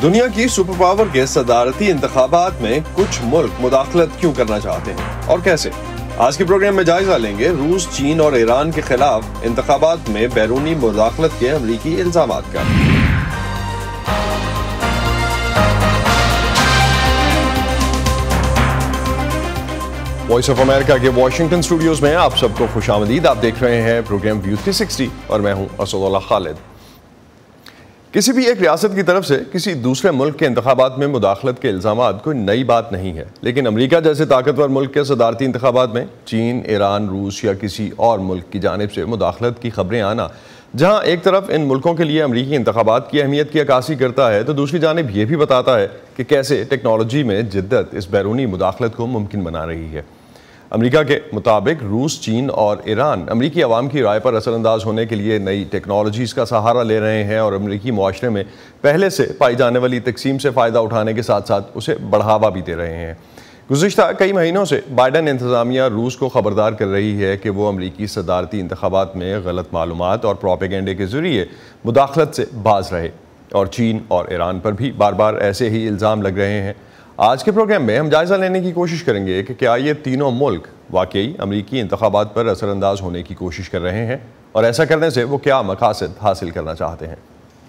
دنیا کی super power کے صدارتی انتخابات میں کچھ ملک مداخلت کیوں کرنا چاہتے ہیں اور کیسے؟ آج کے پروگرام میں جائزہ لیں گے روس، چین اور ایران کے خلاف انتخابات میں بیرونی مداخلت کے امریکی الزامات کا۔ وائس آف امریکہ کے واشنگٹن اسٹوڈیوز میں آپ سب کو خوش آمدید۔ آپ دیکھ رہے ہیں پروگرام ویو 360 اور میں ہوں اسد اللہ خالد۔ کسی بھی ایک ریاست کی طرف سے کسی دوسرے ملک کے انتخابات میں مداخلت کے الزامات کوئی نئی بات نہیں ہے، لیکن امریکہ جیسے طاقتور ملک کے صدارتی انتخابات میں چین، ایران، روس یا کسی اور ملک کی جانب سے مداخلت کی خبریں آنا، جہاں ایک طرف ان ملکوں کے لیے امریکی انتخابات کی اہمیت کی عکاسی کرتا ہے تو دوسری جانب یہ بھی بتاتا ہے کہ کیسے ٹیکنالوجی میں جدت اس بیرونی مداخلت کو ممکن بنا رہی ہے۔ امریکہ کے مطابق روس، چین اور ایران امریکی عوام کی رائے پر اثر انداز ہونے کے لیے نئی ٹیکنالوجیز کا سہارا لے رہے ہیں اور امریکی معاشرے میں پہلے سے پائی جانے والی تقسیم سے فائدہ اٹھانے کے ساتھ ساتھ اسے بڑھاوا بھی دے رہے ہیں۔ گزشتہ کئی مہینوں سے بائیڈن انتظامیہ روس کو خبردار کر رہی ہے کہ وہ امریکی صدارتی انتخابات میں غلط معلومات اور پروپیگنڈے کے ذریعے مداخلت سے باز رہے، اور چین اور ایران پر بھی بار بار ایسے ہی الزام لگ رہے ہیں۔ آج کے پروگرام میں ہم جائزہ لینے کی کوشش کریں گے کہ کیا یہ تینوں ملک واقعی امریکی انتخابات پر اثر انداز ہونے کی کوشش کر رہے ہیں، اور ایسا کرنے سے وہ کیا مقاصد حاصل کرنا چاہتے ہیں۔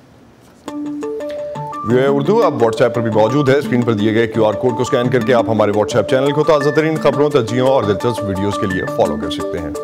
ویو اردو اب واٹس ایپ پر بھی موجود ہے۔ اسکرین پر دیے گئے QR کوڈ کو سکین کر کے آپ ہمارے واٹس ایپ چینل کو تازہ ترین خبروں، تجزیوں اور دلچسپ ویڈیوز کے لیے فالو کر سکتے ہیں۔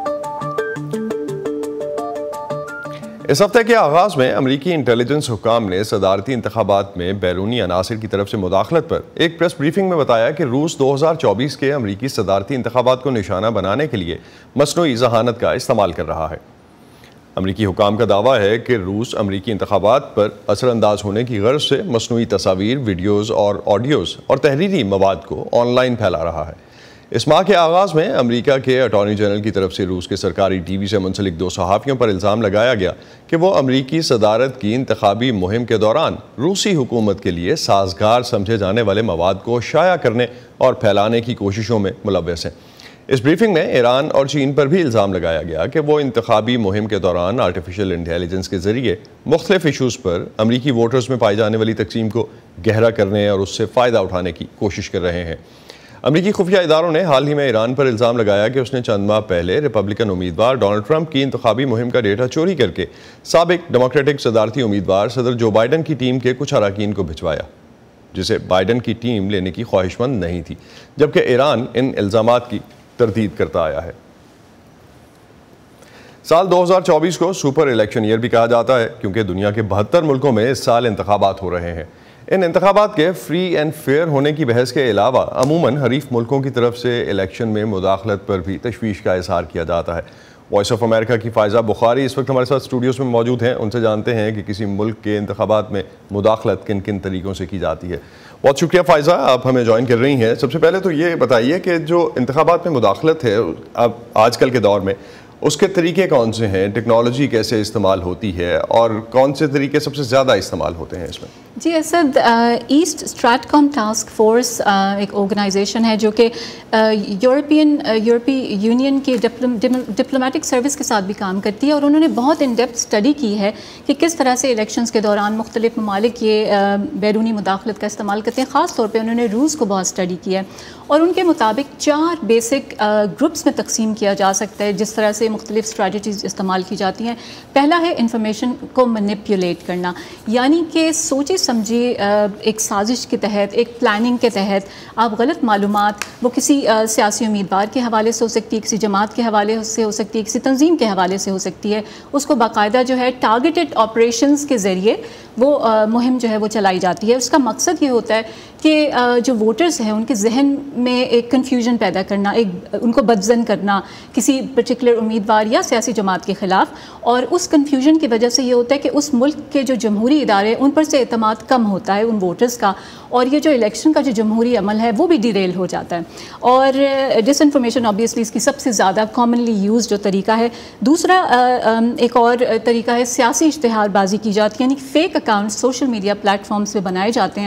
اس ہفتے کے آغاز میں امریکی انٹیلیجنس حکام نے صدارتی انتخابات میں بیرونی عناصر کی طرف سے مداخلت پر ایک پریس بریفنگ میں بتایا کہ روس 2024 کے امریکی صدارتی انتخابات کو نشانہ بنانے کے لیے مصنوعی ذہانت کا استعمال کر رہا ہے۔ امریکی حکام کا دعویٰ ہے کہ روس امریکی انتخابات پر اثر انداز ہونے کی غرض سے مصنوعی تصاویر، ویڈیوز اور آڈیوز اور تحریری مواد کو آن لائن پھیلا رہا ہے۔ اس ماہ کے آغاز میں امریکہ کے اٹارنی جنرل کی طرف سے روس کے سرکاری ٹی وی سے منسلک 2 صحافیوں پر الزام لگایا گیا کہ وہ امریکی صدارت کی انتخابی مہم کے دوران روسی حکومت کے لیے سازگار سمجھے جانے والے مواد کو شائع کرنے اور پھیلانے کی کوششوں میں ملوث ہیں۔ اس بریفنگ میں ایران اور چین پر بھی الزام لگایا گیا کہ وہ انتخابی مہم کے دوران آرٹیفیشل انٹیلیجنس کے ذریعے مختلف ایشوز پر امریکی ووٹرز میں پائی جانے والی تقسیم کو گہرا کرنے اور اس سے فائدہ اٹھانے کی کوشش کر رہے ہیں۔ امریکی خفیہ اداروں نے حال ہی میں ایران پر الزام لگایا کہ اس نے چند ماہ پہلے ریپبلکن امیدوار ڈونلڈ ٹرمپ کی انتخابی مہم کا ڈیٹا چوری کر کے سابق ڈیموکریٹک صدارتی امیدوار صدر جو بائیڈن کی ٹیم کے کچھ اراکین کو بھجوایا، جسے بائیڈن کی ٹیم لینے کی خواہش مند نہیں تھی، جبکہ ایران ان الزامات کی تردید کرتا آیا ہے۔ سال 2024 کو سپر الیکشن ایئر بھی کہا جاتا ہے کیونکہ دنیا کے 72 ملکوں میں اس سال انتخابات ہو رہے ہیں۔ ان انتخابات کے فری اینڈ فیئر ہونے کی بحث کے علاوہ عموماً حریف ملکوں کی طرف سے الیکشن میں مداخلت پر بھی تشویش کا اظہار کیا جاتا ہے۔ وائس آف امریکہ کی فائزہ بخاری اس وقت ہمارے ساتھ اسٹوڈیوز میں موجود ہیں۔ ان سے جانتے ہیں کہ کسی ملک کے انتخابات میں مداخلت کن کن طریقوں سے کی جاتی ہے۔ بہت شکریہ فائزہ، آپ ہمیں جوائن کر رہی ہیں۔ سب سے پہلے تو یہ بتائیے کہ جو انتخابات میں مداخلت ہے اب آج کل کے دور میں، اس کے طریقے کون سے ہیں، ٹیکنالوجی کیسے استعمال ہوتی ہے اور کون سے طریقے سب سے زیادہ استعمال ہوتے ہیں اس میں؟ جی Asad, East StratCom Task Force ایک آرگنائزیشن ہے جو کہ یورپی یونین کے ڈپلومیٹک سروس کے ساتھ بھی کام کرتی ہے، اور انہوں نے بہت ان ڈیپتھ اسٹڈی کی ہے کہ کس طرح سے الیکشنز کے دوران مختلف ممالک یہ بیرونی مداخلت کا استعمال کرتے ہیں۔ خاص طور پہ انہوں نے روس کو بہت اسٹڈی کیا ہے، اور ان کے مطابق 4 بیسک گروپس میں تقسیم کیا جا سکتا ہے جس طرح سے مختلف اسٹریٹجیز استعمال کی جاتی ہیں۔ پہلا ہے انفارمیشن کو مینیپولیٹ کرنا، یعنی کہ سوچی سمجھی ایک سازش کے تحت، ایک پلاننگ کے تحت آپ غلط معلومات، وہ کسی سیاسی امیدوار کے حوالے سے ہو سکتی ہے، کسی جماعت کے حوالے سے ہو سکتی ہے، کسی تنظیم کے حوالے سے ہو سکتی ہے، اس کو باقاعدہ جو ہے ٹارگیٹڈ آپریشنز کے ذریعے وہ مہم جو ہے وہ چلائی جاتی ہے۔ اس کا مقصد یہ ہوتا ہے کہ جو ووٹرز ہیں ان کے ذہن میں ایک کنفیوژن پیدا کرنا، ان کو بدظن کرنا کسی پرٹیکولر امیدوار یا سیاسی جماعت کے خلاف، اور اس کنفیوژن کی وجہ سے یہ ہوتا ہے کہ اس ملک کے جو جمہوری ادارے ان پر سے اعتماد کم ہوتا ہے ان ووٹرز کا، اور یہ جو الیکشن کا جو جمہوری عمل ہے وہ بھی ڈیریل ہو جاتا ہے۔ اور ڈس انفارمیشن آبویسلی اس کی سب سے زیادہ کامنلی یوز جو طریقہ ہے۔ دوسرا ایک اور طریقہ ہے سیاسی اشتہار بازی کی جاتی ہے، یعنی فیک اکاؤنٹس سوشل میڈیا پلیٹ فارمز پہ بنائے جاتے ہیں،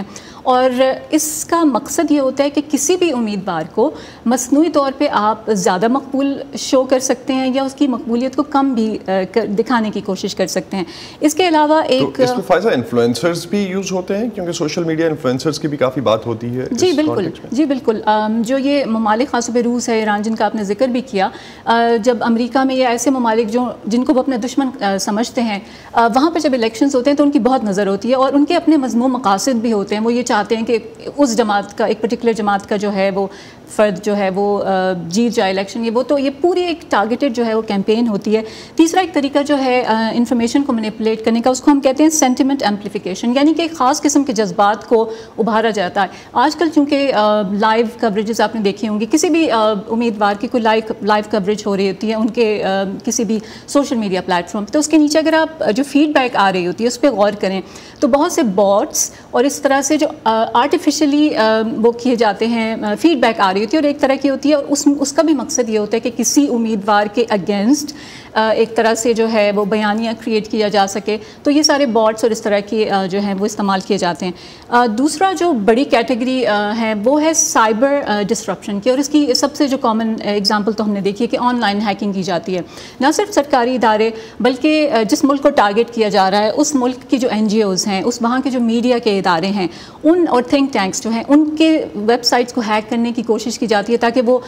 اور اس کا مقصد یہ ہوتا ہے کہ کسی بھی امیدوار کو مصنوعی طور پہ آپ زیادہ مقبول شو کر سکتے ہیں یا اس کی مقبولیت کو کم بھی دکھانے کی کوشش کر سکتے ہیں. اس کے علاوہ ایک اس میں فائزہ انفلوئنسرز بھی یوز ہوتے ہیں کیونکہ سوشل میڈیا انفلوئنسرز کی بھی کافی بات ہوتی ہے. جی بالکل جو یہ ممالک خاص طور پہ روس ہے، ایران، جن کا آپ نے ذکر بھی کیا، جب امریکہ میں یہ ایسے ممالک جن کو وہ اپنے دشمن سمجھتے ہیں، وہاں پہ جب الیکشنز ہوتے ہیں تو ان کی بہت نظر ہوتی ہے اور ان کے اپنے مضمون مقاصد بھی ہوتے ہیں. وہ یہ چاہتے ہیں کہ اس جماعت کا، ایک پرٹیکولر جماعت کا جو ہے وہ فرد جو ہے وہ جیت جائے الیکشن. یہ پوری ایک ٹارگیٹڈ جو ہے وہ کیمپین ہوتی ہے. تیسرا ایک طریقہ جو ہے انفارمیشن کو مینیپولیٹ کرنے کا، اس کو ہم کہتے ہیں سینٹیمنٹ ایمپلیفیکیشن، یعنی کہ ایک خاص قسم کے جذبات کو ابھارا جاتا ہے. آج کل چونکہ لائیو کوریجز آپ نے دیکھی ہوں گی، کسی بھی امیدوار کی کوئی لائیو کوریج ہو رہی ہوتی ہے ان کے کسی بھی سوشل میڈیا پلیٹ فارم، تو اس کے نیچے اگر آپ جو فیڈ بیک آ رہی ہوتی ہے اس پہ غور کریں تو بہت سے باٹس اور اس طرح سے جو آرٹیفیشلی وہ کیے جاتے ہیں فیڈ بیک آ رہی ہوتی ہے اور ایک طرح کی ہوتی ہے، اور اس کا بھی مقصد یہ ہوتا ہے کہ کسی امیدوار کے اگینسٹ ایک طرح سے جو ہے وہ بیانیہ کریٹ کیا جا سکے. تو یہ سارے باٹس اور اس طرح کی جو ہیں وہ استعمال کیے جاتے ہیں. دوسرا جو بڑی کیٹیگری ہے وہ ہے سائبر ڈسرپشن کی، اور اس کی سب سے جو کامن ایگزامپل تو ہم نے دیکھی ہے کہ آن لائن ہیکنگ کی جاتی ہے. نہ صرف سرکاری ادارے بلکہ جس ملک کو ٹارگٹ کیا جا رہا ہے اس ملک کی جو NGOs ہیں، وہاں کے جو میڈیا کے ادارے ہیں، ان اور تھنک ٹینکس جو ہیں، ان کے ویب سائٹس کو ہیک کرنے کی کوشش کی جاتی ہے تاکہ وہ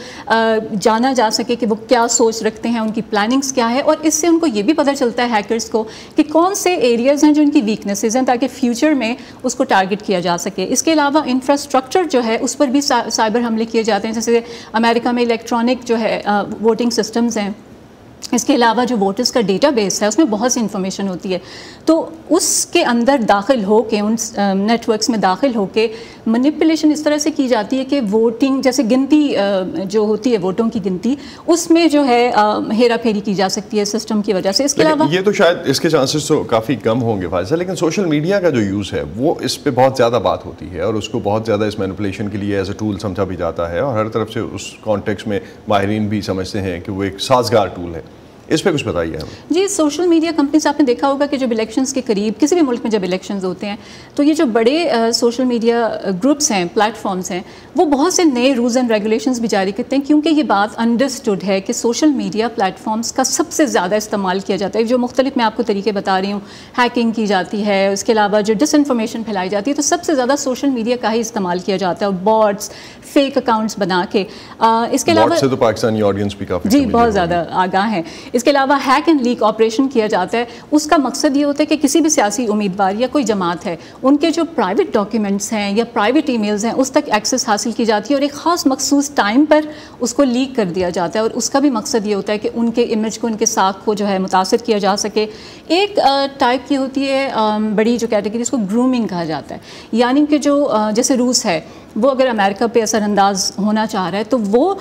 جانا جا سکے کہ وہ کیا سوچ رکھتے ہیں، ان کی پلاننگز کیا ہے، اور اس سے ان کو یہ بھی پتہ چلتا ہے ہیکرز کو کہ کون سے ایریاز ہیں جو ان کی ویکنیسز ہیں تاکہ فیوچر میں اس کو ٹارگٹ کیا جا سکے. اس کے علاوہ انفراسٹرکچر جو ہے اس پر بھی سائبر حملے کیے جاتے ہیں، جیسے امریکہ میں الیکٹرانک جو ہے ووٹنگ سسٹمز ہیں. اس کے علاوہ جو ووٹرز کا ڈیٹا بیس ہے اس میں بہت سی انفارمیشن ہوتی ہے، تو اس کے اندر داخل ہو کے، ان نیٹ ورکس میں داخل ہو کے مینیپولیشن اس طرح سے کی جاتی ہے کہ ووٹنگ جیسے گنتی جو ہوتی ہے ووٹوں کی گنتی، اس میں جو ہے ہیرا پھیری کی جا سکتی ہے سسٹم کی وجہ سے. اس کے علاوہ یہ تو شاید اس کے چانسز تو کافی کم ہوں گے فائزہ، لیکن سوشل میڈیا کا جو یوز ہے وہ اس پہ بہت زیادہ بات ہوتی ہے اور اس کو بہت زیادہ اس مینیپولیشن کے لیے ایز اے ٹول سمجھا بھی جاتا ہے، اور ہر طرف سے اس کانٹیکسٹ میں ماہرین بھی سمجھتے ہیں کہ وہ ایک سازگار ٹول ہے. اس پہ کچھ بتائیے ہمیں. جی، سوشل میڈیا کمپنیز آپ نے دیکھا ہوگا کہ جب الیکشنز کے قریب کسی بھی ملک میں جب الیکشنز ہوتے ہیں تو یہ جو بڑے سوشل میڈیا گروپس ہیں، پلیٹ فارمز ہیں، وہ بہت سے نئے رولز اینڈ ریگولیشنز بھی جاری کرتے ہیں، کیونکہ یہ بات انڈرسٹوڈ ہے کہ سوشل میڈیا پلیٹ فارمز کا سب سے زیادہ استعمال کیا جاتا ہے. جو مختلف میں آپ کو طریقے بتا رہی ہوں، ہیکنگ کی جاتی ہے، اس کے علاوہ جو ڈس انفارمیشن پھیلائی جاتی ہے، تو سب سے زیادہ سوشل میڈیا کا ہی استعمال کیا جاتا ہے، اور باٹس، فیک اکاؤنٹس بنا کے. اس کے علاوہ سے تو پاکستانی آڈینس بھی کافی جی بہت زیادہ آگاہ ہے. اس کے علاوہ ہیک اینڈ لیک آپریشن کیا جاتا ہے. اس کا مقصد یہ ہوتا ہے کہ کسی بھی سیاسی امیدوار یا کوئی جماعت ہے، ان کے جو پرائیویٹ ڈاکیومنٹس ہیں یا پرائیویٹ ای میلز ہیں اس تک ایکسیس حاصل کی جاتی ہے اور ایک خاص مخصوص ٹائم پر اس کو لیک کر دیا جاتا ہے، اور اس کا بھی مقصد یہ ہوتا ہے کہ ان کے امیج کو، ان کے ساکھ کو جو ہے متاثر کیا جا سکے. ایک ٹائپ کی ہوتی ہے بڑی جو کیٹیگری، اس کو گرومنگ کہا جاتا ہے، یعنی کہ جو جیسے روس ہے وہ اگر امریکہ پہ اثر انداز ہونا چاہ رہا ہے تو وہ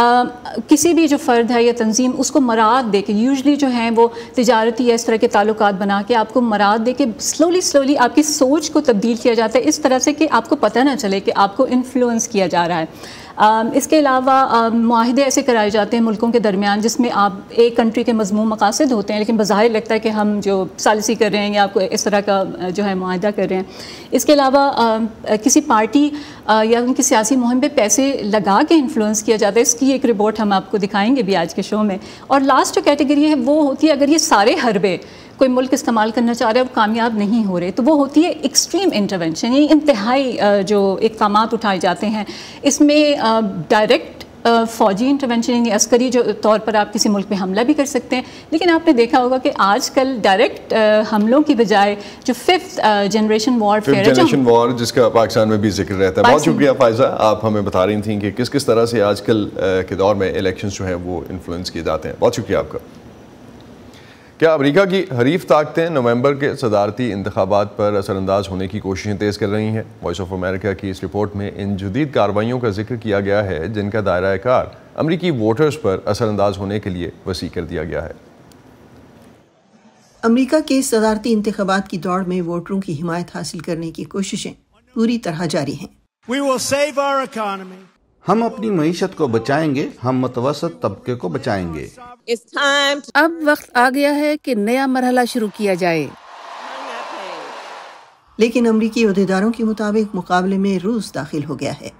کسی بھی جو فرد ہے یا تنظیم اس کو مراعات دے کے، یوزلی جو ہیں وہ تجارتی یا اس طرح کے تعلقات بنا کے آپ کو مراعات دے کے سلولی آپ کی سوچ کو تبدیل کیا جاتا ہے اس طرح سے کہ آپ کو پتہ نہ چلے کہ آپ کو انفلوئنس کیا جا رہا ہے. اس کے علاوہ معاہدے ایسے کرائے جاتے ہیں ملکوں کے درمیان جس میں آپ ایک کنٹری کے مضمون مقاصد ہوتے ہیں لیکن بظاہر لگتا ہے کہ ہم جو ثالثی کر رہے ہیں یا آپ کو اس طرح کا جو ہے معاہدہ کر رہے ہیں. اس کے علاوہ کسی پارٹی یا ان کی سیاسی مہم پہ پیسے لگا کے انفلوئنس کیا جاتا ہے. اس کی ایک رپورٹ ہم آپ کو دکھائیں گے بھی آج کے شو میں. اور لاسٹ جو کیٹیگری ہے وہ ہوتی ہے اگر یہ سارے حربے کوئی ملک استعمال کرنا چاہ رہا ہے وہ کامیاب نہیں ہو رہے تو وہ ہوتی ہے ایکسٹریم انٹرونشن، یہ انتہائی جو اقدامات اٹھائے جاتے ہیں. اس میں ڈائریکٹ فوجی انٹرونشن یعنی عسکری جو طور پر آپ کسی ملک پہ حملہ بھی کر سکتے ہیں، لیکن آپ نے دیکھا ہوگا کہ آج کل ڈائریکٹ حملوں کی بجائے جو ففتھ جنریشن وار جس کا پاکستان میں بھی ذکر رہتا ہے. بہت شکریہ فائزہ، آپ ہمیں بتا رہی تھیں کہ کس طرح سے آج کل کے دور میں الیکشنز جو ہیں وہ انفلوئنس کیے جاتے ہیں. بہت شکریہ آپ کا. کیا امریکہ کی حریف طاقتیں نومبر کے صدارتی انتخابات پر اثر انداز ہونے کی کوششیں تیز کر رہی ہیں؟ وائس آف امریکہ کی اس رپورٹ میں ان جدید کارروائیوں کا ذکر کیا گیا ہے جن کا دائرہ کار امریکی ووٹرز پر اثر انداز ہونے کے لیے وسیع کر دیا گیا ہے. امریکہ کے صدارتی انتخابات کی دوڑ میں ووٹروں کی حمایت حاصل کرنے کی کوششیں پوری طرح جاری ہیں. We will save our economy. ہم اپنی معیشت کو بچائیں گے، ہم متوسط طبقے کو بچائیں گے. اب وقت آ گیا ہے کہ نیا مرحلہ شروع کیا جائے. لیکن امریکی عہدیداروں کے مطابق مقابلے میں روس داخل ہو گیا ہے۔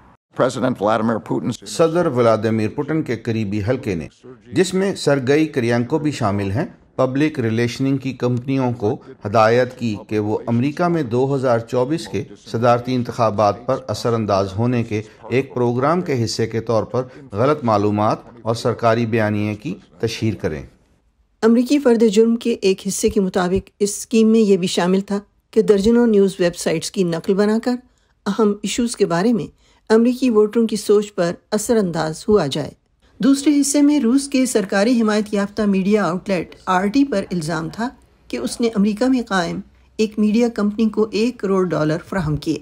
صدر ولادیمیر پوٹن کے قریبی حلقے نے، جس میں سرگئی کریانکو بھی شامل ہیں، پبلک ریلیشننگ کی کمپنیوں کو ہدایت کی کہ وہ امریکہ میں 2024 کے صدارتی انتخابات پر اثر انداز ہونے کے ایک پروگرام کے حصے کے طور پر غلط معلومات اور سرکاری بیانیے کی تشہیر کریں۔ امریکی فرد جرم کے ایک حصے کے مطابق اس اسکیم میں یہ بھی شامل تھا کہ درجنوں نیوز ویب سائٹس کی نقل بنا کر اہم ایشوز کے بارے میں امریکی ووٹروں کی سوچ پر اثر انداز ہوا جائے۔ دوسرے حصے میں روس کے سرکاری حمایت یافتہ میڈیا آؤٹلیٹ RT پر الزام تھا کہ اس نے امریکہ میں قائم ایک میڈیا کمپنی کو $1 کروڑ فراہم کیے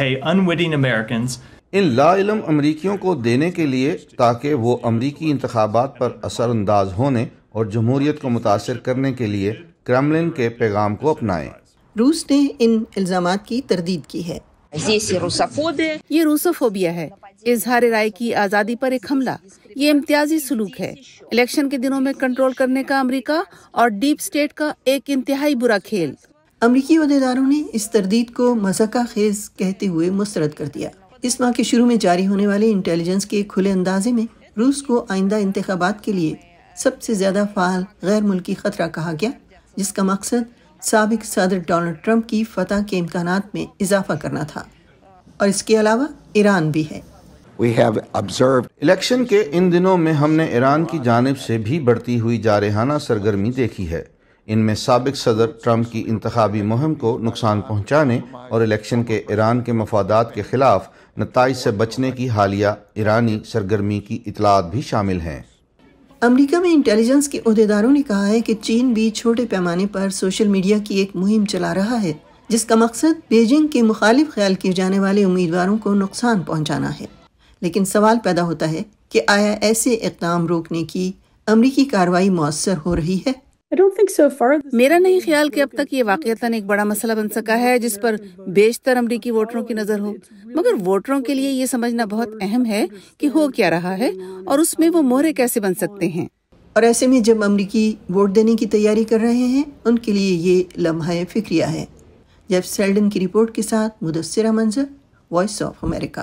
ان لا علم امریکیوں کو دینے کے لیے تاکہ وہ امریکی انتخابات پر اثر انداز ہونے اور جمہوریت کو متاثر کرنے کے لیے کرملن کے پیغام کو اپنائیں۔ روس نے ان الزامات کی تردید کی ہے۔ یہ روسوفوبیا ہے، اظہار رائے کی آزادی پر ایک حملہ، یہ امتیازی سلوک ہے، الیکشن کے دنوں میں کنٹرول کرنے کا امریکہ اور ڈیپ سٹیٹ کا ایک انتہائی برا کھیل۔ امریکی عہدیداروں نے اس تردید کو مضحکہ خیز کہتے ہوئے مسترد کر دیا۔ اس ماہ کے شروع میں جاری ہونے والے انٹیلیجنس کے کھلے اندازے میں روس کو آئندہ انتخابات کے لیے سب سے زیادہ فعال غیر ملکی خطرہ کہا گیا، جس کا مقصد سابق صدر ڈونلڈ ٹرمپ کی فتح کے امکانات میں اضافہ کرنا تھا، اور اس کے علاوہ ایران بھی ہے۔ الیکشن کے ان دنوں میں ہم نے ایران کی جانب سے بھی بڑھتی ہوئی جارحانہ سرگرمی دیکھی ہے۔ ان میں سابق صدر ٹرمپ کی انتخابی مہم کو نقصان پہنچانے اور الیکشن کے ایران کے مفادات کے خلاف نتائج سے بچنے کی حالیہ ایرانی سرگرمی کی اطلاعات بھی شامل ہیں۔ امریکہ میں انٹیلیجنس کے عہدیداروں نے کہا ہے کہ چین بھی چھوٹے پیمانے پر سوشل میڈیا کی ایک مہم چلا رہا ہے، جس کا مقصد بیجنگ کے مخالف خیال کیے جانے والے امیدواروں کو نقصان پہنچانا ہے۔ لیکن سوال پیدا ہوتا ہے کہ آیا ایسے اقدام روکنے کی امریکی کارروائی مؤثر ہو رہی ہے؟ میرا نہیں خیال کہ اب تک یہ واقعتاً ایک بڑا مسئلہ بن سکا ہے جس پر بیشتر امریکی ووٹروں کی نظر ہو، مگر ووٹروں کے لیے یہ سمجھنا بہت اہم ہے کہ ہو کیا رہا ہے اور اس میں وہ مہرے کیسے بن سکتے ہیں۔ اور ایسے میں جب امریکی ووٹ دینے کی تیاری کر رہے ہیں، ان کے لیے یہ لمحہ فکریہ ہے۔ جیف سیلڈن کی رپورٹ کے ساتھ مدثرہ منظر، وائس آف امریکہ۔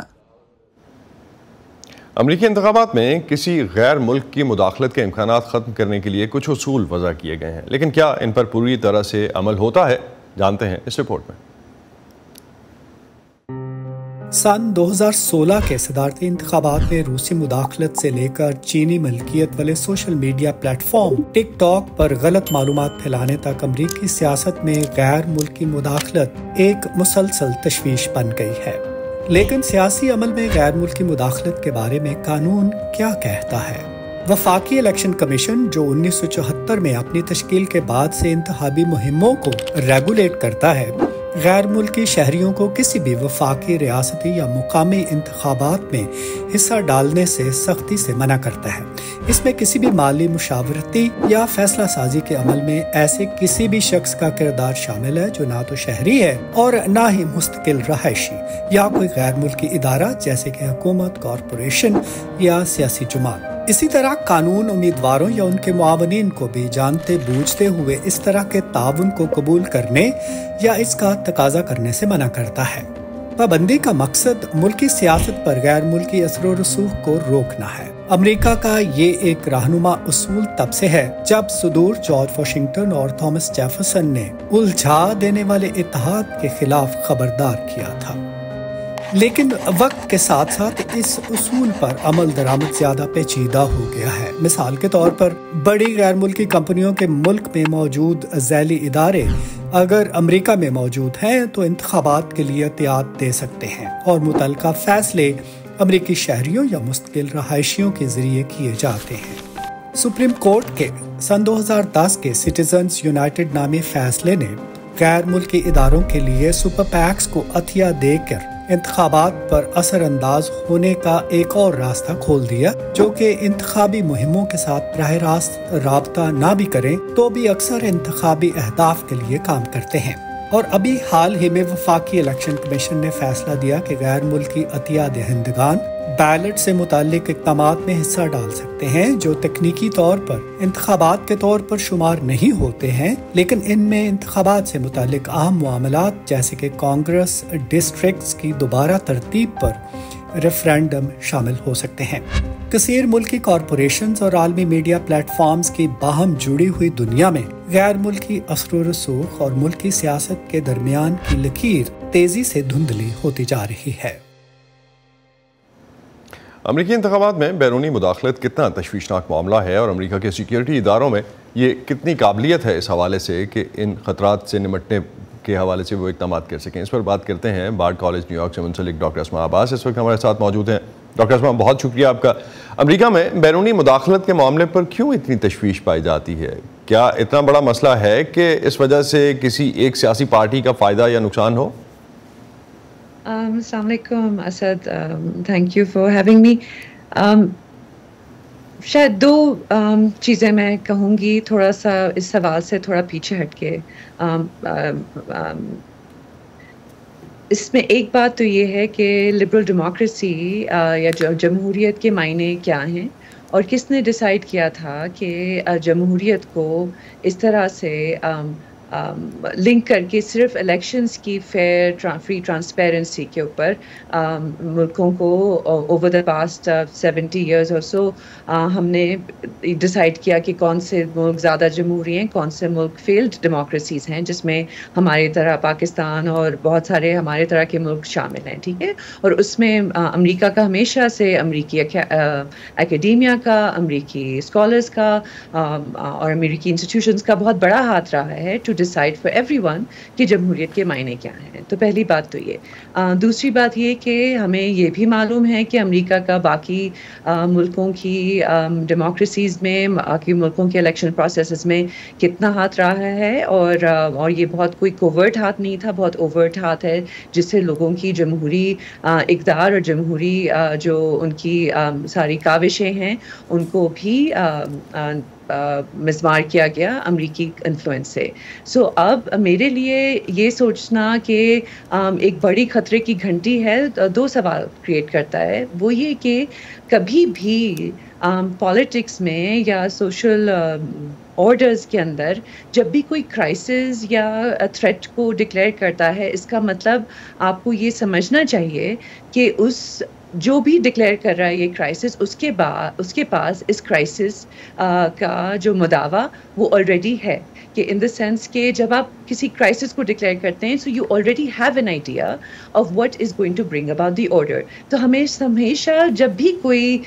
امریکی انتخابات میں کسی غیر ملک کی مداخلت کے امکانات ختم کرنے کے لیے کچھ اصول وضع کیے گئے ہیں، لیکن کیا ان پر پوری طرح سے عمل ہوتا ہے؟ جانتے ہیں اس رپورٹ میں۔ سن 2016 کے صدارتی انتخابات میں روسی مداخلت سے لے کر چینی ملکیت والے سوشل میڈیا پلیٹ فارم ٹک ٹاک پر غلط معلومات پھیلانے تک امریکی سیاست میں غیر ملکی مداخلت ایک مسلسل تشویش بن گئی ہے۔ لیکن سیاسی عمل میں غیر ملکی مداخلت کے بارے میں قانون کیا کہتا ہے؟ وفاقی الیکشن کمیشن، جو 1974 میں اپنی تشکیل کے بعد سے انتخابی مہموں کو ریگولیٹ کرتا ہے، غیر ملکی شہریوں کو کسی بھی وفاقی، ریاستی یا مقامی انتخابات میں حصہ ڈالنے سے سختی سے منع کرتا ہے۔ اس میں کسی بھی مالی، مشاورتی یا فیصلہ سازی کے عمل میں ایسے کسی بھی شخص کا کردار شامل ہے جو نہ تو شہری ہے اور نہ ہی مستقل رہائشی یا کوئی غیر ملکی ادارہ جیسے کہ حکومت، کارپوریشن یا سیاسی جماعت۔ اسی طرح قانون امیدواروں یا ان کے معاونین کو بھی جانتے بوجھتے ہوئے اس طرح کے تعاون کو قبول کرنے یا اس کا تقاضا کرنے سے منع کرتا ہے۔ پابندی کا مقصد ملکی سیاست پر غیر ملکی اثر و رسوخ کو روکنا ہے۔ امریکہ کا یہ ایک رہنما اصول تب سے ہے جب صدور جارج واشنگٹن اور تھامس جیفرسن نے الجھا دینے والے اتحاد کے خلاف خبردار کیا تھا۔ لیکن وقت کے ساتھ ساتھ اس اصول پر عمل درآمد زیادہ پیچیدہ ہو گیا ہے۔ مثال کے طور پر بڑی غیر ملکی کمپنیوں کے ملک میں موجود ذیلی ادارے اگر امریکہ میں موجود ہیں تو انتخابات کے لیے احتیاط دے سکتے ہیں اور متعلقہ فیصلے امریکی شہریوں یا مستقل رہائشیوں کے ذریعے کیے جاتے ہیں۔ سپریم کورٹ کے سن 2010 کے سٹیزنز یونائٹڈ نامی فیصلے نے غیر ملکی اداروں کے لیے سپر پیکس کو عطیہ دے کر انتخابات پر اثر انداز ہونے کا ایک اور راستہ کھول دیا، جو کہ انتخابی مہموں کے ساتھ براہ راست رابطہ نہ بھی کریں تو بھی اکثر انتخابی اہداف کے لیے کام کرتے ہیں۔ اور ابھی حال ہی میں وفاقی الیکشن کمیشن نے فیصلہ دیا کہ غیر ملکی عطیہ دہندگان بیلٹ سے متعلق اقدامات میں حصہ ڈال سکتے ہیں جو تکنیکی طور پر انتخابات کے طور پر شمار نہیں ہوتے ہیں، لیکن ان میں انتخابات سے متعلق اہم معاملات جیسے کہ کانگریس ڈسٹرکٹس کی دوبارہ ترتیب پر ریفرینڈم شامل ہو سکتے ہیں۔ کثیر ملکی کارپوریشنز اور عالمی میڈیا پلیٹ فارمز کی باہم جڑی ہوئی دنیا میں غیر ملکی اثر و رسوخ اور ملکی سیاست کے درمیان کی لکیر تیزی سے دھندلی ہوتی جا رہی ہے۔ امریکی انتخابات میں بیرونی مداخلت کتنا تشویشناک معاملہ ہے اور امریکہ کے سیکیورٹی اداروں میں یہ کتنی قابلیت ہے اس حوالے سے کہ ان خطرات سے نمٹنے کے حوالے سے وہ اقدامات کر سکیں، اس پر بات کرتے ہیں بارڈ کالج نیو یارک سے منسلک ڈاکٹر اسماء عباس اس وقت ہمارے ساتھ موجود ہیں۔ ڈاکٹر اسماء، بہت شکریہ آپ کا۔ امریکہ میں بیرونی مداخلت کے معاملے پر کیوں اتنی تشویش پائی جاتی ہے؟ کیا اتنا بڑا مسئلہ ہے کہ اس وجہ سے کسی ایک سیاسی پارٹی کا فائدہ یا نقصان ہو؟ السلام علیکم Asad, thank you for having me. شاید دو چیزیں میں کہوں گی تھوڑا سا اس سوال سے تھوڑا پیچھے ہٹ کے۔ اس میں ایک بات تو یہ ہے کہ لبرل ڈیموکریسی یا جمہوریت کے معنی کیا ہیں، اور کس نے ڈیسائیڈ کیا تھا کہ جمہوریت کو اس طرح سے لنک کر کے صرف الیکشنز کی فیئر فری ٹرانسپیرنسی کے اوپر ملکوں کو اوور دا پاسٹ 70 ایئرز اور سو ہم نے ڈیسائیڈ کیا کہ کون سے ملک زیادہ جمہوری ہیں، کون سے ملک فیلڈ ڈیموکریسیز ہیں، جس میں ہماری طرح پاکستان اور بہت سارے ہمارے طرح کے ملک شامل ہیں، ٹھیک ہے۔ اور اس میں امریکہ کا ہمیشہ سے امریکی اکیڈیمیا کا، امریکی اسکالرس کا اور امریکی انسٹیٹیوشنز کا بہت بڑا ہاتھ رہا ہے to decide for everyone کہ جمہوریت کے معنی کیا ہیں۔ تو پہلی بات تو یہ۔ دوسری بات یہ کہ ہمیں یہ بھی معلوم ہے کہ امریکہ کا باقی ملکوں کی ڈیموکریسیز میں، باقی ملکوں کے الیکشن پروسیسز میں کتنا ہاتھ رہا ہے، اور یہ بہت کوئی کوورٹ ہاتھ نہیں تھا، بہت اوورٹ ہاتھ ہے، جس سے لوگوں کی جمہوری اقدار اور جمہوری جو ان کی ساری کاوشیں ہیں ان کو بھی مزمار کیا گیا امریکی انفلوئنس سے۔ سو اب میرے لیے یہ سوچنا کہ ایک بڑی خطرے کی گھنٹی ہے، دو سوال کریٹ کرتا ہے۔ وہ یہ کہ کبھی بھی پالیٹکس میں یا سوشل آرڈرز کے اندر جب بھی کوئی کرائسس یا تھریٹ کو ڈکلیئر کرتا ہے، اس کا مطلب آپ کو یہ سمجھنا چاہیے کہ اس جو بھی ڈکلیئر کر رہا ہے یہ کرائسس، اس کے پاس اس کرائسس کا جو مداوا وہ آلریڈی ہے، کہ ان دا سینس کہ جب آپ کسی کرائسس کو ڈکلیئر کرتے ہیں so you already have an idea of what is going to bring about the order. تو ہمیشہ جب بھی کوئی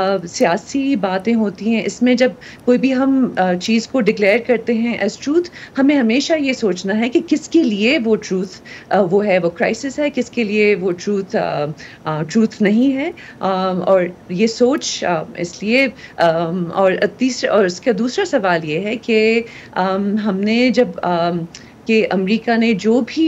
سیاسی باتیں ہوتی ہیں، اس میں جب کوئی بھی ہم چیز کو ڈکلیئر کرتے ہیں ایز ٹروتھ، ہمیں ہمیشہ یہ سوچنا ہے کہ کس کے لیے وہ ٹروتھ وہ ہے، وہ کرائسس ہے، کس کے لیے وہ ٹروتھ نہیں ہے۔ اور یہ سوچ اس لیے اور اس کا دوسرا سوال یہ ہے کہ ہم نے جب کہ امریکہ نے جو بھی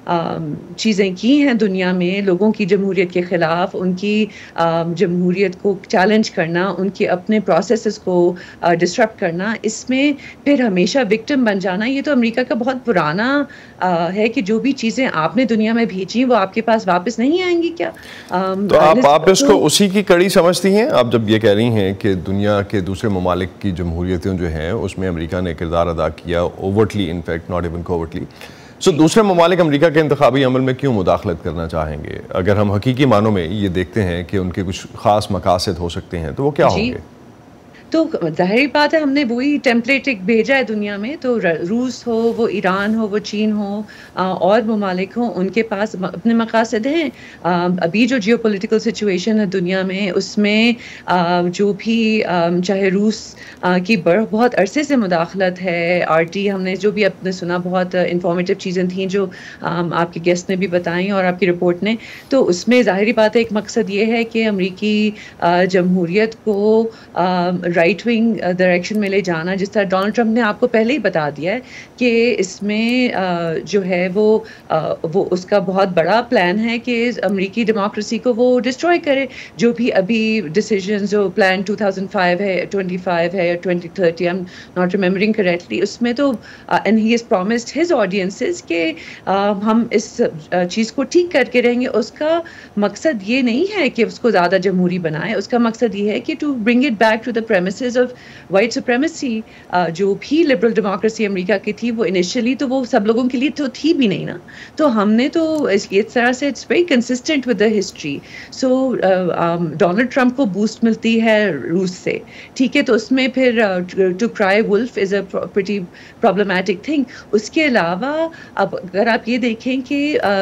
چیزیں کی ہیں دنیا میں لوگوں کی جمہوریت کے خلاف، ان کی جمہوریت کو چیلنج کرنا، ان کے اپنے پروسیسز کو ڈسٹرپٹ کرنا، اس میں پھر ہمیشہ وکٹم بن جانا، یہ تو امریکہ کا بہت پرانا ہے کہ جو بھی چیزیں آپ نے دنیا میں بھیجی وہ آپ کے پاس واپس نہیں آئیں گی کیا؟ تو آپ اس کو اسی کی کڑی سمجھتی ہیں؟ آپ جب یہ کہہ رہی ہیں کہ دنیا کے دوسرے ممالک کی جمہوریتیں جو ہیں اس میں امریکہ نے کردار ادا کیا overtly, in fact not even covertly, so دوسرے ممالک امریکہ کے انتخابی عمل میں کیوں مداخلت کرنا چاہیں گے؟ اگر ہم حقیقی معنوں میں یہ دیکھتے ہیں کہ ان کے کچھ خاص مقاصد ہو سکتے ہیں تو وہ کیا ہوں گے؟ تو ظاہری بات ہے ہم نے وہی ٹیمپلیٹ ایک بھیجا ہے دنیا میں، تو روس ہو، وہ ایران ہو، وہ چین ہو اور ممالک ہوں، ان کے پاس اپنے مقاصد ہیں۔ ابھی جو جیو پولیٹیکل سچویشن ہے دنیا میں، اس میں جو بھی چاہے روس کی بہت عرصے سے مداخلت ہے، RT ہم نے جو بھی اپنے سنا، بہت انفارمیٹیو چیزیں تھیں جو آپ کے گیسٹ نے بھی بتائیں اور آپ کی رپورٹ نے، تو اس میں ظاہری بات ہے ایک مقصد یہ ہے کہ امریکی جمہوریت کو رائٹ ونگ ڈائریکشن میں لے جانا, جس طرح ڈونلڈ ٹرمپ نے آپ کو پہلے ہی بتا دیا ہے کہ اس میں جو ہے وہ اس کا بہت بڑا پلان ہے کہ امریکی ڈیموکریسی کو وہ ڈسٹروائے کرے. جو بھی ابھی ڈیسیجنز جو پلان 2005 ہے, 25 ہے یا 2030, I'm not remembering correctly, اس میں تو and he has promised his audiences کہ ہم اس چیز کو ٹھیک کر کے رہیں گے. اس کا مقصد یہ نہیں ہے کہ اس کو زیادہ جمہوری بنائے, اس کا مقصد یہ ہے کہ to bring it back to the premises of white supremacy. جو بھی لبرل ڈیموکریسی امریکہ کی تھی وہ انیشلی تو وہ سب لوگوں کے لیے تو تھی بھی نہیں نا, تو ہم نے تو اس طرح سے it's very consistent with the history. So Donald Trump کو بوسٹ ملتی ہے روس سے, ٹھیک ہے, تو اس میں پھر to cry wolf is a pretty problematic thing. اس کے علاوہ اب اگر آپ یہ دیکھیں کہ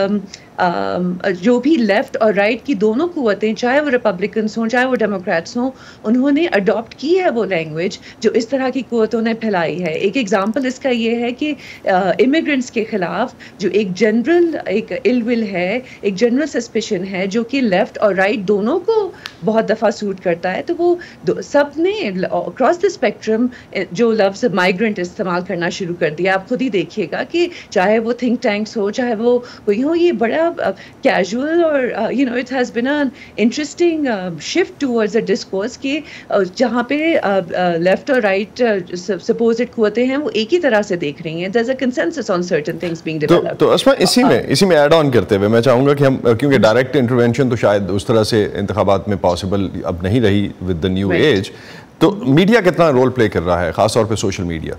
جو بھی لیفٹ اور رائٹ کی دونوں قوتیں, چاہے وہ ریپبلکنس ہوں چاہے وہ ڈیموکریٹس ہوں, انہوں نے اڈاپٹ کی ہے وہ لینگویج جو اس طرح کی قوتوں نے پھیلائی ہے. ایک ایگزامپل اس کا یہ ہے کہ امیگرنٹس کے خلاف جو ایک جنرل ایک ال ول ہے, ایک جنرل سسپیشن ہے جو کہ لیفٹ اور رائٹ دونوں کو بہت دفعہ سوٹ کرتا ہے, تو وہ سب نے اکراس دا اسپیکٹرم جو لفظ مائیگرنٹ استعمال کرنا شروع کر دیا. آپ خود ہی دیکھیے گا کہ چاہے وہ تھنک ٹینکس ہو چاہے وہ کوئی ہو, یہ بڑا casual or it has been an interesting shift towards the discourse کہ جہاں پہ لیفٹ اور رائٹ supposed قوتیں ہیں وہ ایک ہی طرح سے دیکھ رہی ہیں. there's a consensus on certain things being developed. تو اسما اسی میں ایڈ آن کرتے ہوئے میں چاہوں گا کہ ہم, کیونکہ ڈائریکٹ انٹروینشن تو شاید اس طرح سے انتخابات میں پاسبل اب نہیں رہی ود دا نیو ایج, تو میڈیا کتنا رول پلے کر رہا ہے, خاص طور پہ سوشل میڈیا؟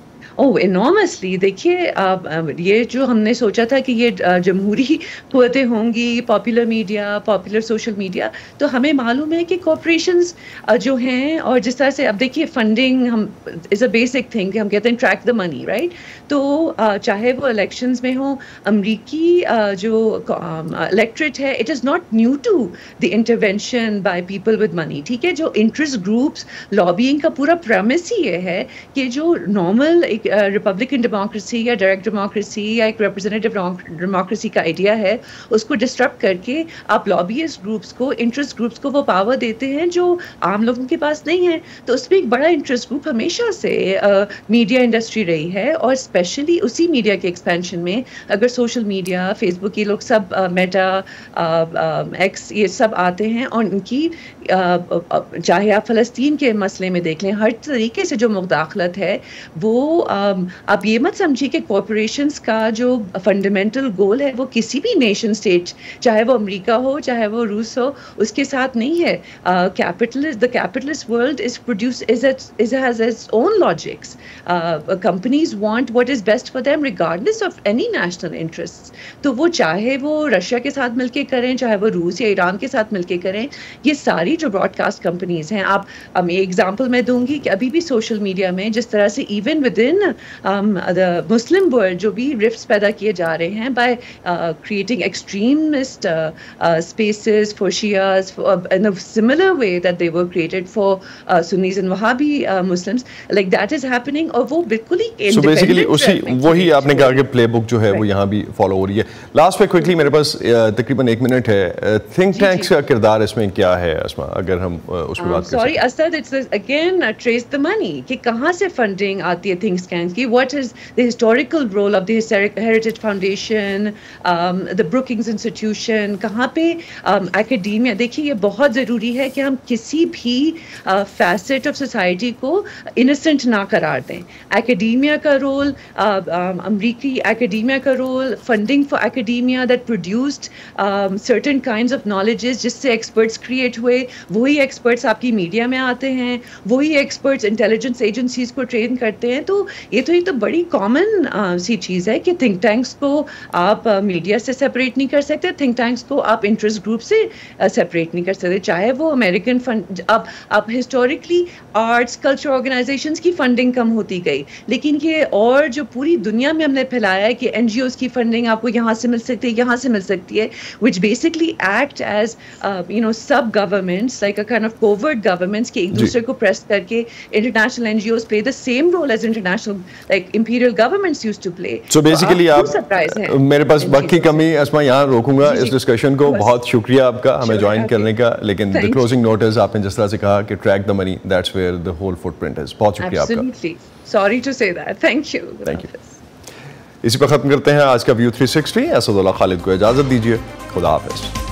انارمسلی. دیکھیے یہ جو ہم نے سوچا تھا کہ یہ جمہوری قوتیں ہوں گی, popular media, popular social media, تو ہمیں معلوم ہے کہ کارپوریشنز جو ہیں, اور جس طرح سے اب دیکھیے فنڈنگ ہم از اے بیسک تھنگ کہ ہم کہتے ہیں ٹریک دا منی, رائٹ. تو چاہے وہ الیکشنز میں ہوں, امریکی جو الیکٹریٹ ہے it is not new to the intervention by people with money, ٹھیک ہے. جو انٹرسٹ گروپس لابینگ کا پورا پریمس ہی یہ ہے کہ جو نارمل ایک ریپبلکن ڈیموکریسی یا ڈائریکٹ ڈیموکریسی یا ایک ریپرزینٹیو ڈیموکریسی کا آئیڈیا ہے, اس کو ڈسٹرب کر کے آپ لابیسٹ گروپس کو, انٹرسٹ گروپس کو وہ پاور دیتے ہیں جو عام لوگوں کے پاس نہیں ہے. تو اس میں ایک بڑا انٹرسٹ گروپ ہمیشہ سے میڈیا انڈسٹری رہی ہے, اور اسپیشلی اسی میڈیا کے ایکسپینشن میں اگر سوشل میڈیا, فیس بک, یہ لوگ سب میٹا, ایکس, یہ سب آتے ہیں, اور ان کی چاہے آپ فلسطین کے مسئلے میں دیکھ لیں, ہر طریقے سے جو مداخلت ہے وہ آپ یہ مت سمجھیے کہ کارپوریشنز کا جو فنڈامنٹل گول ہے وہ کسی بھی نیشن اسٹیٹ, چاہے وہ امریکہ ہو چاہے وہ روس ہو, اس کے ساتھ نہیں ہے. The capitalist world has its own logics. Companies want what is best for them regardless of any national interests. تو وہ چاہے وہ رشیا کے ساتھ مل کے کریں, چاہے وہ روس یا ایران کے ساتھ مل کے کریں, یہ ساری جو براڈ کاسٹ کمپنیز ہیں. آپ ایگزامپل میں دوں گی کہ ابھی بھی سوشل میڈیا میں جس طرح سے even with in Muslim world جو بھی رفٹس پیدا کیے جا رہے ہیں by creating extremist spaces for Shias in a similar way that they were created for Sunnis and Wahhabi Muslims, like that is happening. اور وہ بالکل ہی so basically اسی وہی آپ نے کہا کہ پلے بک جو ہے وہ یہاں بھی فالو ہو رہی ہے. لاسٹ پہ کوئکلی میرے پاس تقریباً 1 منٹ ہے, تھنک ٹینکس کا کردار اس میں کیا ہے اسما, اگر ہم اس پہ بات کریں؟ Sorry Asad, it's again trace the money کہ کہاں سے فنڈنگ آتی ہے تھنک ٹینکس کی. What is the historical role of the Heritage Foundation, the Brookings Institution, کہاں پہ academia. دیکھیے یہ بہت ضروری ہے کہ ہم کسی بھی facet of society کو innocent نہ قرار دیں. academia کا رول, امریکی academia کا role, funding for academia that produced certain kinds of knowledges جس سے experts create ہوئے, وہی experts آپ کی میڈیا میں آتے ہیں, وہی experts intelligence agencies کو ٹرین کرتے ہیں. تو یہ تو ایک تو بڑی کامن سی چیز ہے کہ تھنک ٹینکس کو آپ میڈیا سے سپریٹ نہیں کر سکتے, تھنک ٹینکس کو آپ انٹرسٹ گروپ سے سپریٹ نہیں کر سکتے. چاہے وہ امریکن فنڈ, اب ہسٹوریکلی آرٹس کلچر آرگنائزیشنس کی فنڈنگ کم ہوتی گئی, لیکن یہ اور جو پوری دنیا میں ہم نے پھیلایا ہے کہ این جی اوز کی فنڈنگ آپ کو یہاں سے مل سکتی ہے, یہاں سے مل سکتی ہے, which basically act as sub governments like a kind of covert governments کہ ایک دوسرے کو پریس کر کے international N G Os play the same role as international like imperial governments used to play. So basically آپ surprise ہیں. میرے پاس وقت کی کمی اسما یہاں روکوں گا اس ڈسکشن کو. بہت شکریہ آپ کا ہمیں جوائن کرنے کا, لیکن the closing note is آپ نے جس طرح سے کہا کہ track the money, that's where the whole footprint is. بہت شکریہ آپ کا. Absolutely. Sorry to say that. Thank you. Thank you. اسی پر ختم کرتے ہیں آج کا ویو 360. اسد اللہ خالد کو اجازت دیجیے. خدا حافظ.